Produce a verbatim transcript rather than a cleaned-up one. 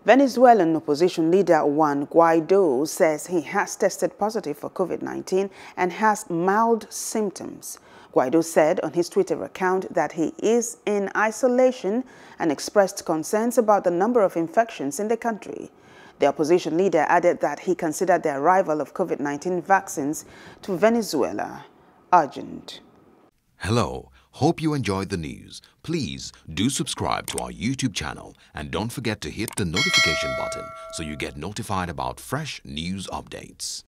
Venezuelan opposition leader Juan Guaido says he has tested positive for COVID nineteen and has mild symptoms. Guaido said on his Twitter account that he is in isolation and expressed concerns about the number of infections in the country. The opposition leader added that he considered the arrival of COVID nineteen vaccines to Venezuela urgent. Hello, hope you enjoyed the news. Please do subscribe to our YouTube channel and don't forget to hit the notification button so you get notified about fresh news updates.